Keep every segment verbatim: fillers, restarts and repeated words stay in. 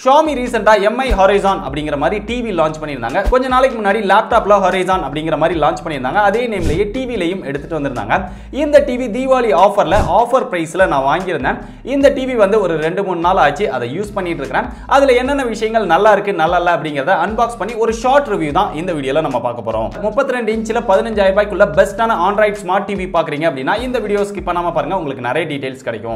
Xiaomi ரீசெண்டா M I Horizon அப்படிங்கிற மாதிரி டிவி லான்ச் பண்ணியிருந்தாங்க. கொஞ்ச நாளைக்கு முன்னாடி லேப்டாப்ல Horizon அப்படிங்கிற மாதிரி லான்ச் பண்ணியிருந்தாங்க. அதே நேம்லயே டிவிலையும் எடுத்துட்டு வந்திருந்தாங்க. இந்த டிவி தீபாவளி ஆஃபர்ல ஆஃபர் பிரைஸ்ல நான் வாங்கியிருந்தேன். இந்த டிவி வந்து ஒரு ரெண்டு மூணு நாள் ஆச்சு அதை யூஸ் பண்ணிட்டு இருக்கேன். அதுல என்னென்ன விஷயங்கள் நல்லா இருக்கு நல்லா இல்ல அப்படிங்கறத அன்பாக்ஸ் பண்ணி ஒரு ஷார்ட் ரிவ்யூ தான் இந்த வீடியோல நம்ம பார்க்க போறோம். முப்பத்தி ரெண்டு இன்ச்ல பதினஞ்சாயிரம் ரூபாய்க்குள்ள பெஸ்டான ஆண்ட்ராய்ட் ஸ்மார்ட் டிவி பாக்குறீங்க அப்படின்னா இந்த வீடியோ ஸ்கிப் பண்ணாம பாருங்க, உங்களுக்கு நிறைய டீடைல்ஸ் கிடைக்கும்.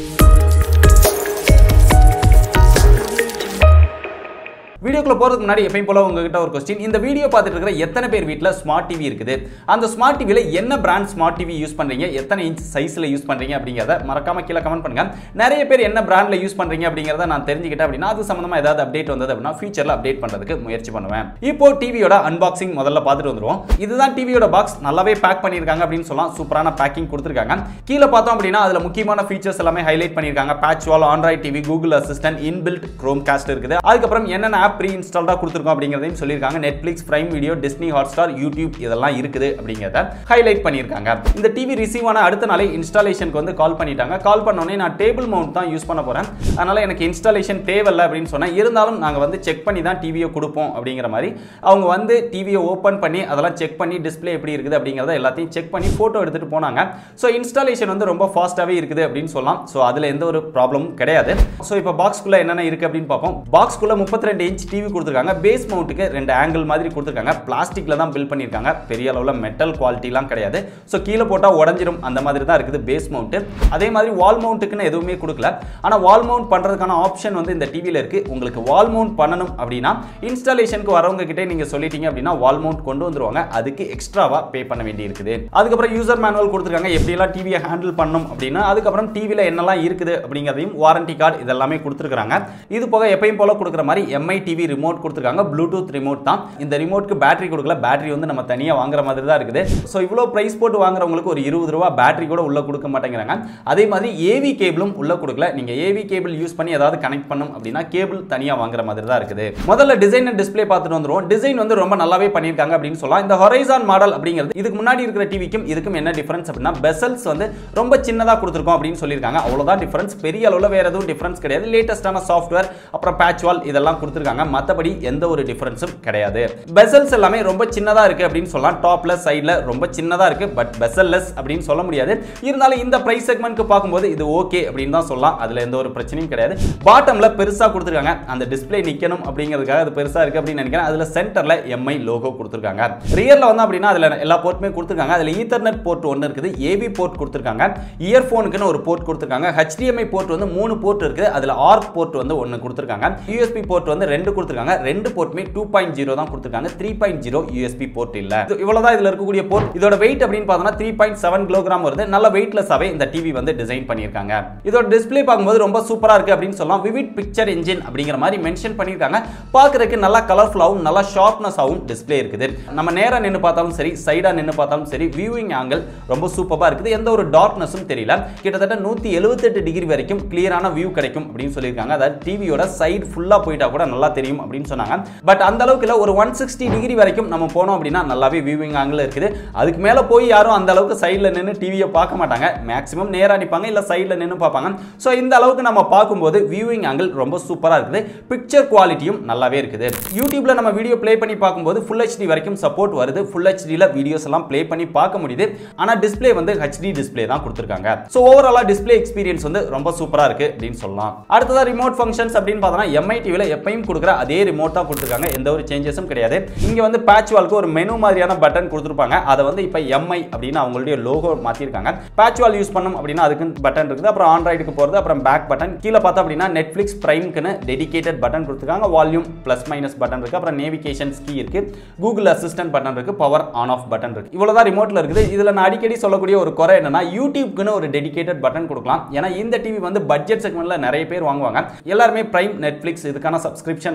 வீடியோக்குள்ள போறதுக்கு முன்னாடி எப்பவும் போல உங்ககிட்ட ஒரு क्वेश्चन. இந்த வீடியோ பார்த்துட்டு இருக்கிற எத்தனை பேர் வீட்ல ஸ்மார்ட் டிவி இருக்குது? அந்த ஸ்மார்ட் டிவில என்ன பிராண்ட் ஸ்மார்ட் டிவி யூஸ் பண்றீங்க? எத்தனை இன்ச் சைஸ்ல யூஸ் பண்றீங்க அப்படிங்கறத மறக்காம கீழ கமெண்ட் பண்ணுங்க. நிறைய பேர் என்ன பிராண்ட்ல யூஸ் பண்றீங்க அப்படிங்கறத நான் தெரிஞ்சுக்கிட்டேன் அப்படினா அது சம்பந்தமா ஏதாவது அப்டேட் வந்தது அப்படினா ஃபியூச்சர்ல அப்டேட் பண்றதுக்கு முயற்சி பண்ணுவேன். இப்போ டிவியோட அன்பாக்சிங் முதல்ல பார்த்துட்டு வந்துருவோம். இதுதான் டிவியோட பாக்ஸ். நல்லாவே பேக் பண்ணிருக்காங்க அப்படினு சொல்லலாம். சூப்பரான பேக்கிங் கொடுத்திருக்காங்க. கீழ பார்த்தோம் அப்படினா அதுல முக்கியமான ஃபீச்சர்ஸ் எல்லாமே ஹைலைட் பண்ணிருக்காங்க. Patch wall, android TV, Google assistant, inbuilt Chromecast இருக்குது. அதுக்கு அப்புறம் என்னென்ன ஆப் ப்ரீ இன்ஸ்டால்டா கொடுத்திருக்கோம் அப்படிங்கறதையும் சொல்லிருக்காங்க. Netflix, Prime Video, Disney Hotstar, YouTube இதெல்லாம் இருக்குது அப்படிங்கறத ஹைலைட் பண்ணிருக்காங்க. இந்த டிவி ரிசீவ் ஆன அடுத்த நாளே இன்ஸ்டாலேஷனுக்கு வந்து கால் பண்ணிட்டாங்க. கால் பண்ணோனே நான் டேபிள் மவுண்ட் தான் யூஸ் பண்ண போறேன், அதனால எனக்கு இன்ஸ்டாலேஷன் தேவையில்லை அப்படின்னு சொன்னேன். இருந்தாலும் நாங்க வந்து செக் பண்ணி தான் டிவியை கொடுப்போம் அப்படிங்கிற மாதிரி அவங்க வந்து டிவியை ஓபன் பண்ணி அதெல்லாம் செக் பண்ணி டிஸ்பிளே எப்படி இருக்குது அப்படிங்கறத எல்லாத்தையும் செக் பண்ணி போட்டோ எடுத்துட்டு போனாங்க. ஸோ இன்ஸ்டாலேஷன் வந்து ரொம்ப ஃபாஸ்டாவே இருக்குது அப்படின்னு சொல்லலாம். ஸோ அதுல எந்த ஒரு ப்ராப்ளமும் கிடையாது. ஸோ இப்போ பாக்ஸ்குள்ள என்னென்ன இருக்கு அப்படின்னு பார்ப்போம். பாக்ஸ்குள்ள முப்பத்தி ரெண்டு இன்ச் டிவி கொடுத்துருக்காங்க. பேஸ் மவுண்ட்டுக்கு ரெண்டு ஆங்கிள் மாதிரி கொடுத்துருக்காங்க. பிளாஸ்டிக்ல தான் பில்ட் பண்ணிருக்காங்க. பெரிய அளவுல மெட்டல் குவாலிட்டிலாம் கிடையாது. ஸோ கீழே போட்டா உடஞ்சிரும் அந்த மாதிரி தான் இருக்குது பேஸ் மவுண்ட். அதே மாதிரி வால் மவுண்ட்டுக்குன்னு எதுவுமே கொடுக்கல. ஆனா வால் மவுண்ட் பண்றதுக்கான ஆப்ஷன் வந்து இந்த டிவில இருக்கு. உங்களுக்கு வால் மவுண்ட் பண்ணணும் அப்படின்னா இன்ஸ்டாலேஷனுக்கு வரவங்க கிட்டே நீங்க சொல்லிட்டீங்க அப்படின்னா வால் மவுண்ட் கொண்டு வந்துருவாங்க. அதுக்கு எக்ஸ்ட்ராவா பே பண்ண வேண்டி இருக்குது. அதுக்கப்புறம் யூசர் மேனுவல் கொடுத்துருக்காங்க, எப்படி எல்லாம் டிவியை ஹேண்டில் பண்ணணும் அப்படின்னா. அதுக்கப்புறம் டிவில என்னெல்லாம் இருக்குது அப்படிங்கிறதையும் வாரண்டி கார்டு இதெல்லாமே கொடுத்துருக்காங்க. இது போக எப்பயும் போல கொடுக்குற மாதிரி M I டிவி ரிமோட் கொடுத்துருக்காங்க. ப்ளூடூத் ரிமோட் தான். இந்த ரிமோட்க்கு பேட்டரி கொடுக்கல. பேட்டரி வந்து நம்ம தனியா வாங்குற மாதிரி தான் இருக்குது. சோ இவ்ளோ பிரைஸ் போட்டு வாங்குறவங்களுக்கு ஒரு இருபது ரூபாய் பேட்டரி கூட உள்ள கொடுக்க மாட்டேங்கிறாங்க. அதே மாதிரி ஏவி கேபிளும் உள்ள கொடுக்கல. நீங்க ஏவி கேபிள் யூஸ் பண்ணி ஏதாவது கனெக்ட் பண்ணனும் அப்படினா கேபிள் தனியா வாங்குற மாதிரி தான் இருக்குது. முதல்ல டிசைன் அண்ட் டிஸ்ப்ளே பார்த்துட்டு வந்துருவோம். டிசைன் வந்து ரொம்ப நல்லாவே பண்ணிருக்காங்க அப்படினு சொல்லலாம். இந்த Horizon மாடல் அப்படிங்கிறது இதுக்கு முன்னாடி இருக்கிற டிவிக்கும் இதுக்கும் என்ன டிஃபரன்ஸ் அப்படினா பெசல்ஸ் வந்து ரொம்ப சின்னதா கொடுத்திருக்கோம் அப்படினு சொல்லிருக்காங்க. அவ்வளவுதான் டிஃபரன்ஸ். பெரிய அளவுல வேற எதுவும் டிஃபரன்ஸ் கிடையாது. லேட்டஸ்டான சாஃப்ட்வேர் அப்புறம் பேட்ச் வால் இதெல்லாம் கொடுத்திருக்காங்க. மத்தபடி எந்த ஒரு டிஃபரன்ஸும் கிடையாது. பெசல்ஸ் எல்லாமே ரொம்ப சின்னதா இருக்கு அப்படின்னு சொல்லலாம். டாப்ல சைடுல ரொம்ப சின்னதா இருக்கு. பட் பெசல்லெஸ் அப்படின்னு சொல்ல முடியாது. இருந்தாலும் இந்த பிரைஸ் செக்மெண்ட்க்கு பாக்கும்போது இது ஓகே அப்படின்னு தான் சொல்லலாம். அதுல எந்த ஒரு பிரச்சனையும் கிடையாது. பாட்டம்ல பெருசா கொடுத்திருக்காங்க. அந்த டிஸ்ப்ளே நிக்கணும் அப்படிங்கிறதுக்காக அது பெருசா இருக்கு அப்படின்னு நினைக்கிறேன். அதுல சென்டர்ல M I லோகோ கொடுத்திருக்காங்க. ரியர்ல வந்து அப்படினா அதுல எல்லா போர்ட்டுமே கொடுத்திருக்காங்க. அதுல ஈத்தர்நெட் போர்ட் ஒன்னு இருக்குது. A V போர்ட் கொடுத்திருக்காங்க. இயர்போனுக்குன்னு ஒரு போர்ட் கொடுத்திருக்காங்க. H D M I port வந்து மூணு போர்ட் இருக்குது. அதுல ஆர்க் போர்ட் வந்து ஒன்னு கொடுத்திருக்காங்க. U S B போர்ட் வந்து ரெண்டு கொடுத்திருக்காங்க. ரெண்டு போர்ட்டுமே டூ பாயிண்ட் ஜீரோ தான் கொடுத்திருக்காங்க. Three point zero U S B port இல்ல. இவ்வளவுதான் இதுல இருக்கக்கூடிய போர்ட். இதோட weight அப்படினு பார்த்தோம்னா த்ரீ பாயிண்ட் செவன் கிலோகிராம் வருது. நல்ல வெயிட்லெஸ்ஸாவே இந்த டிவி வந்து டிசைன் பண்ணிருக்காங்க. இதோட டிஸ்ப்ளே பாக்கும்போது ரொம்ப சூப்பரா இருக்கு அப்படினு சொல்லலாம். விவிட் பிக்சர் என்ஜின் அப்படிங்கிற மாதிரி மென்ஷன் பண்ணிருக்காங்க. பார்க்கிறதுக்கு நல்லா கலர்ஃபுல்லாவும் நல்லா ஷார்ப்னஸாவும் டிஸ்ப்ளே இருக்குது. நம்ம நேரா நின்னு பார்த்தாலும் சரி, சைடா நின்னு பார்த்தாலும் சரி, வியூவிங் ஆங்கிள் ரொம்ப சூப்பரா இருக்குது. எந்த ஒரு டார்க்னஸும் தெரியல. கிட்டத்தட்ட நூத்தி எழுபத்தி எட்டு டிகிரி வரைக்கும் கிளியரான வியூ கிடைக்கும் அப்படினு சொல்லிருக்காங்க. அதாவது டிவியோட சைடு ஃபுல்லா போயிட்டா கூட நல்லா தெரியும் அப்படினு சொன்னாங்க. பட் அந்த அளவுக்கு இல்ல. ஒரு ஒன் சிக்ஸ்டி டிகிரி வரைக்கும் நம்ம போனோம் அப்படினா நல்லாவே வியூவிங் ஆங்கிள் இருக்குது. அதுக்கு மேல போய் யாரும் அந்த அளவுக்கு சைடுல நின்னு டிவியை பார்க்க மாட்டாங்க. மேக்ஸிமம் நேரா நிப்பாங்க இல்ல சைடுல நின்னு பார்ப்பாங்க. சோ இந்த அளவுக்கு நம்ம பாக்கும்போது வியூவிங் ஆங்கிள் ரொம்ப சூப்பரா இருக்குது. பிக்சர் குவாலிட்டியும் நல்லாவே இருக்குது. யூடியூப்ல நம்ம வீடியோ ப்ளே பண்ணி பாக்கும்போது Full H D வரைக்கும் சப்போர்ட் வருது. Full H D ல வீடியோஸ் எல்லாம் ப்ளே பண்ணி பார்க்க முடியுது. ஆனா டிஸ்ப்ளே வந்து H D டிஸ்ப்ளே தான் கொடுத்திருக்காங்க. சோ ஓவராலா டிஸ்ப்ளே எக்ஸ்பீரியன்ஸ் வந்து ரொம்ப சூப்பரா இருக்கு அப்படினு சொல்லலாம். அடுத்ததா ரிமோட் ஃபங்க்ஷன்ஸ் அப்படினு பார்த்தா M I டிவில எப்பவும் கொடுக்கிற அதே ரிமோட் தான் கொடுத்திருக்காங்க. எந்த ஒரு சேஞ்சஸும் கிடையாது. இங்க வந்து பேட்ச் வால்க்கு ஒரு மெனு மாதிரியான பட்டன் கொடுத்திருப்பாங்க. அதை வந்து இப்ப M I அப்படின்னு அவங்களுடைய லோகோ மாத்திருக்காங்க. பேட்ச் வால் யூஸ் பண்ணனும் அப்படினா அதுக்கு பட்டன் இருக்குது. அப்புறம் ஆண்ட்ராய்டுக்கு போறது, அப்புறம் பேக் பட்டன். கீழ பார்த்தா அப்படினா Netflix Primeக்குன்னு டெடிகேட்டட் பட்டன் கொடுத்திருக்காங்க. வால்யூம் பிளஸ் மைனஸ் பட்டன் இருக்கு. அப்புறம் நேவிகேஷன்ஸ் கீ இருக்கு. கூகுள் அசிஸ்டன்ட் பட்டன் இருக்கு. பவர் ஆன் ஆஃப் பட்டன் இருக்கு. இவ்வளவுதான் ரிமோட்ல இருக்குது. இதுல நான் அடிக்கடி சொல்லக்கூடிய ஒரு குறை என்னன்னா யூடியூப்க்குன்னு ஒரு டெடிகேட்டட் பட்டன் கொடுக்கலாம். ஏன்னா இந்த டிவி வந்து பட்ஜெட் செக்மெண்ட்ல நிறைய பேர் வாங்குவாங்க. எல்லாருமே பிரைம், நெட்ஃபிளிக்ஸ் இதுக்கான சப்ஸ்கிரிப்ஷன்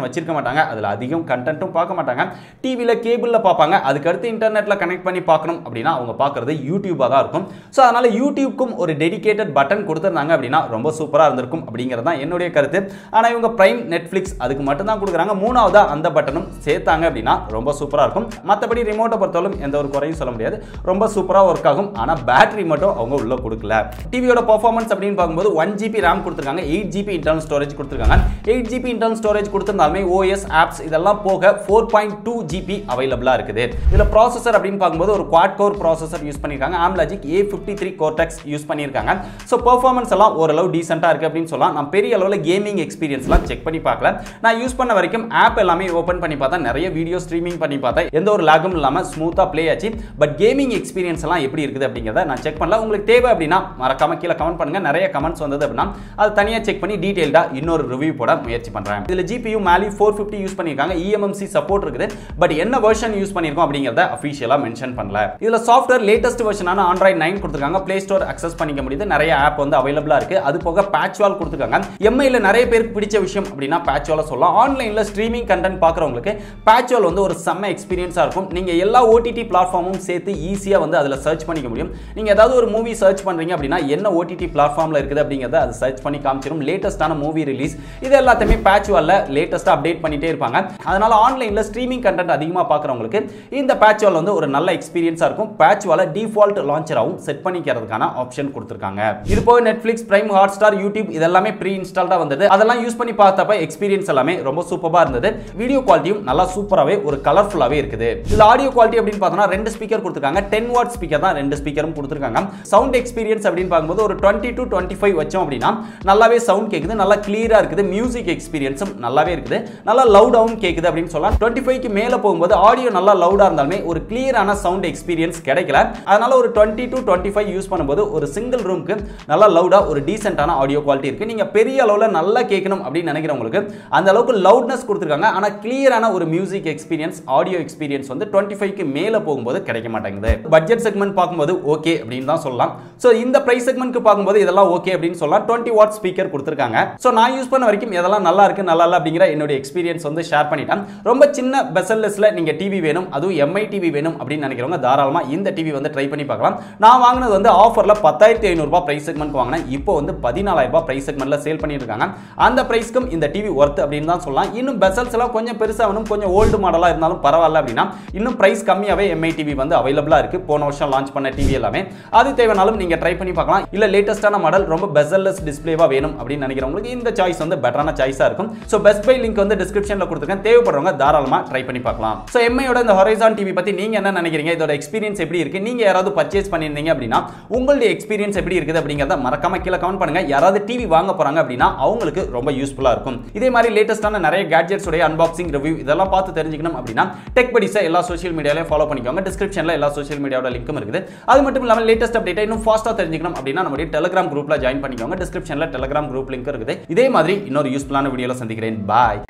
வச்சிருக்க மாட்டாங்க, அதில் அதிகம் கண்டென்ட்டும் பார்க்க மாட்டாங்க, டிவியில் கேபிளில் பார்ப்பாங்க. அதுக்கடுத்து இன்டர்நெட்டில் கனெக்ட் பண்ணி பார்க்கணும் அப்படின்னா அவங்க பார்க்குறது யூடியூபாக தான் இருக்கும். ஸோ அதனால் யூடியூப்க்கும் ஒரு டெடிகேட்டட் பட்டன் கொடுத்துருந்தாங்க அப்படின்னா ரொம்ப சூப்பராக இருந்திருக்கும் அப்படிங்கிறது தான் என்னுடைய கருத்து. ஆனால் இவங்க பிரைம், நெட்ஃப்ளிக்ஸ் அதுக்கு மட்டும் தான் கொடுக்குறாங்க. மூணாவதா அந்த பட்டனும் சேர்த்தாங்க அப்படின்னா ரொம்ப சூப்பராக இருக்கும். மற்றபடி ரிமோட்டை பொறுத்தவரைக்கும் எந்த ஒரு குறையும் சொல்ல முடியாது, ரொம்ப சூப்பராக ஒர்க் ஆகும். ஆனால் பேட்டரி மட்டும் அவங்க உள்ள கொடுக்கல. டிவியோட பர்ஃபார்மன்ஸ் அப்படின்னு பார்க்கும்போது ஒன் ஜிபி ரேம் கொடுத்துருக்காங்க, எயிட் ஜிபி இன்டர்னல் ஸ்டோரேஜ் கொடுத்துருக்காங்க. எயிட் ஜிபி இன்டர்னல் ஸ்டோரேஜ் கொடுத்திருந்தாலுமே ஓஎஸ் ஆப்ஸ் இதெல்லாம் போக ஃபோர் பாயிண்ட் டூ ஜிபி அவைலபிளாக இருக்குது. இதில் ப்ராசஸர் அப்படின்னு பார்க்கும்போது ஒரு குவாட் கோர் ப்ராசஸர் யூஸ் பண்ணியிருக்காங்க, Amlogic A fifty three cortex use பண்ணியிருக்காங்க. ஸோ பர்ஃபார்மன்ஸ் எல்லாம் ஓரளவு டீசெண்டாக இருக்குது அப்படின்னு சொல்லலாம். நான் பெரிய அளவில் கேமிங் எக்ஸ்பீரியன்ஸ்லாம் செக் பண்ணி பார்க்கல. நான் யூஸ் பண்ண வரைக்கும் ஆப் எல்லாமே ஓப்பன் பண்ணி பார்த்தா, நிறைய வீடியோ ஸ்ட்ரீமிங் பண்ணி பார்த்தா எந்த ஒரு லாகும் இல்லாமல் ஸ்மூத்தாக ப்ளே ஆச்சு. பட் கேமிங் எக்ஸ்பீரியன்ஸ் எல்லாம் எப்படி இருக்குது அப்படிங்கிறத நான் செக் பண்ணல. உங்களுக்கு தேவை அப்படின்னா மறக்காம கீழே கமெண்ட் பண்ணுங்க. நிறைய கமெண்ட்ஸ் வந்தது அப்படின்னா அது தனியாக செக் பண்ணி டீடைல்டாக இன்னொரு ரிவ்யூ போட முயற்சி பண்ணுறேன். இதில் GPU Mali four fifty use பண்ணியிருக்காங்க, இஎம்எம்சி சப்போர்ட் இருக்குது. பட் என்ன வெர்ஷன் யூஸ் பண்ணியிருக்கோம் அப்படிங்கிறத அஃபிஷியலாக மென்ஷன் பண்ணல. இதில் சாஃப்ட்வேர் லேட்டஸ்ட் வெர்ஷனான ஆண்ட்ராய்ட் நைன் கொடுத்துருக்காங்க. பிளே ஸ்டோர் அக்சஸ் பண்ணிக்க முடியுது, நிறைய ஆப் வந்து அவைலபிளாக இருக்குது. அது போக பேட்ச் வால் கொடுத்துருக்காங்க. எம்ஐல நிறைய பேருக்கு பிடிச்ச விஷயம் அப்படின்னா பேட்ச் வால் சொல்லலாம். ஆன்லைனில் ஸ்ட்ரீமிங் கண்டென்ட் பார்க்குறவங்களுக்கு பேட்ச் வால் வந்து ஒரு செம்ம எக்ஸ்பீரியன்ஸாக இருக்கும். நீங்கள் எல்லா ஓடிடி பிளாட்ஃபார்மும் சேர்த்து ஈஸியாக வந்து அதில் சர்ச் பண்ணிக்க முடியும். நீங்கள் ஏதாவது ஒரு மூவி சர்ச் பண்ணுறீங்க அப்படின்னா என்ன ஓடிடி பிளாட்ஃபார்மில் இருக்குது அப்படிங்கிறத அது சர்ச் பண்ணி காமிச்சிடும். லேட்டஸ்டான மூவி ரிலீஸ் இது எல்லாத்தையுமே பேட்ச் வாலில் லேட்டஸ்ட்டாக அப்டேட் பண்ணிட்டே இருப்பாங்க. அதனால ஆன்லைனில் ஸ்ட்ரீமிங் கண்டென்ட் அதிகமாக பார்க்குறவங்களுக்கு இந்த பேட்ச் வால் வந்து ஒரு நல்ல எக்ஸ்பீரியன்ஸாக இருக்கும். பேட்ச் வாலை டிஃபால்ட் லான்ச்சராகவும் செட் பண்ணிக்கிறதுக்கான ஆப்ஷன் கொடுத்துருக்காங்க. இது போக Netflix, Prime, Hotstar, YouTube இதெல்லாமே ப்ரீ இன்ஸ்டால்டாக வந்தது. அதெல்லாம் யூஸ் பண்ணி பார்த்தப்ப எக்ஸ்பீரியன்ஸ் எல்லாமே ரொம்ப சூப்பராக இருந்தது. வீடியோ குவாலிட்டியும் நல்லா சூப்பராகவே ஒரு கலர்ஃபுல்லாகவே இருக்குது. இதில் ஆடியோ குவாலிட்டி அப்படின்னு பார்த்தோம்னா ரெண்டு ஸ்பீக்கர் கொடுத்துருக்காங்க. டென் வாட் ஸ்பீக்கர் தான் ரெண்டு ஸ்பீக்கரும் கொடுத்துருக்காங்க. சவுண்ட் எக்ஸ்பீரியன்ஸ் அப்படின்னு பார்க்கும்போது ஒரு டுவெண்ட்டி டு டுவெண்ட்டி ஃபைவ் வச்சோம் அப்படின்னா நல்லாவே சவுண்ட் கேட்குது, நல்லா கிளியராக இருக்குது. மியூசிக் எக்ஸ்பீரியன்ஸும் நல்லாவே இருக்குது, நல்லா லவுடாகவும் கேட்குது அப்படின்னு சொல்லலாம். டுவெண்ட்டி ஃபைவ்க்கு மேலே போகும்போது ஆடியோ நல்லா லவுடாக இருந்தாலுமே ஒரு கிளியரான சவுண்ட் எக்ஸ்பீரியன்ஸ் கிடைக்கல. அதனால ஒரு twenty to twenty five use பண்ணும்போது ஒரு சிங்கிள் ரூமுக்கு நல்லா லவுடாக ஒரு டீசென்டான ஆடியோ குவாலிட்டி இருக்குது. நீங்கள் பெரிய அளவில் நல்லா கேட்கணும் அப்படின்னு நினைக்கிறவங்களுக்கு அந்த அளவுக்கு லவுட்னஸ் கொடுத்துருக்காங்க. ஆனால் கிளியரான ஒரு மியூசிக் எக்ஸ்பீரியன்ஸ், ஆடியோ எக்ஸ்பீரியன்ஸ் வந்து டுவெண்ட்டி ஃபைவ்க்கு மேலே போகும்போது கிடைக்க மாட்டேங்குது. பட்ஜெட் செக்மெண்ட் பார்க்கும்போது ஓகே அப்படின்னு தான் சொல்லலாம். ஸோ இந்த பிரைஸ் செக்மெண்ட்க்கு பார்க்கும்போது இதெல்லாம் ஓகே அப்படின்னு சொல்லலாம். டுவெண்ட்டி வாட் ஸ்பீக்கர் கொடுத்துருக்காங்க. ஸோ நான் யூஸ் பண்ண வரைக்கும் இதெல்லாம் நல்லா இருக்கு, நல்லா இல்லை அப்படிங்கிற என்னுடைய எக்ஸ்பீரியன்ஸ் வந்து ஷேர் பண்ணிட்டேன். ரொம்ப சின்ன பெசல்லெஸ்ல நீங்க டிவி வேணும், அதுவும் எம்ஐ டிவி வேணும் அப்படின்னு நினைக்கிறவங்க தாராளமா இந்த டிவி வந்து ட்ரை பண்ணி பார்க்கலாம். நான் வாங்கினது வந்து ஆஃபர்ல பத்தாயிரத்தி ஐநூறு ரூபாய் பிரைஸ் செக்மெண்ட் வாங்கினேன். இப்போ வந்து பதினாலாயிரம் ரூபாய் பிரைஸ் செக்மெண்ட்ல சேல் பண்ணிட்டு இருக்காங்க. அந்த பிரைஸ்க்கும் இந்த டிவி ஒர்த் அப்படின்னு தான் சொல்லலாம். இன்னும் பெசல்ஸ் எல்லாம் கொஞ்சம் பெருசா வேணும், கொஞ்சம் ஓல்டு மாடலா இருந்தாலும் பரவாயில்ல அப்படின்னா இன்னும் பிரைஸ் கம்மியாவே எம்ஐ டிவி வந்து அவைலபிளா இருக்கு. போன வருஷம் லான்ச் பண்ண டிவி எல்லாமே அது தேவைனாலும் நீங்க ட்ரை பண்ணி பார்க்கலாம். இல்ல லேட்டஸ்டான மாடல் ரொம்ப பெசல்லெஸ் டிஸ்ப்ளேவா வேணும் அப்படின்னு நினைக்கிறவங்களுக்கு இந்த சாய்ஸ் வந்து பெட்டரான சாய்ஸா இருக்கும். சோ பெஸ்ட் பை லிங்க் வந்து டிஸ்கிரிப்ஷன்ல கொடுத்துருக்கேன், தேவைப்படுறவங்க தாராளமா ட்ரை பண்ணி பார்க்கலாம். சோ எம்ஐயோட இந்த ஹொரைசான் டிவி பத்தி நீங்க என்ன நினைக்கிறீங்க? இதோட எக்ஸ்பீரியன்ஸ் எப்படி இருக்கு? நீங்க யாராவது பர்ச்சேஸ் பண்ணிருந்தீங்க அப்படின்னா உங்களுடைய எக்ஸ்பீரியன்ஸ் எப்படி இருக்குது அப்படிங்கறத மறக்காம கீழ கமெண்ட் பண்ணுங்க. யாராவது டிவி வாங்க போறாங்க அப்படின்னா அவங்களுக்கு ரொம்ப யூஸ்ஃபுல்லா இருக்கும். இதே மாதிரி லேட்டஸ்டான நிறைய கேட்ஜெட்ஸ் உடைய அன்பாக்சிங் ரிவ்யூ இதெல்லாம் பார்த்து தெரிஞ்சுக்கணும் அப்படின்னா டெக் படிஸை எல்லா சோஷியல் மீடியாலையும் ஃபாலோ பண்ணிக்கோங்க. டிஸ்கிரிப்ஷன்ல எல்லா சோஷியல் மீடியாவோட லிங்க்கும் இருக்குது. அது மட்டும் இல்லாமல் லேட்டஸ்ட் அப்டேட்டை இன்னும் ஃபாஸ்டா தெரிஞ்சுக்கணும் அப்படின்னா நம்மளுடைய டெலிகிராம் குரூப்ல ஜாயின் பண்ணிக்கோங்க. டிஸ்கிரிப்ஷன்ல டெலிகிராம் குரூப் லிங்க் இருக்குது. இதே மாதிரி இன்னொரு யூஸ்ஃபுல்லான வீடியோல சந்திக்கிறேன். பாய்.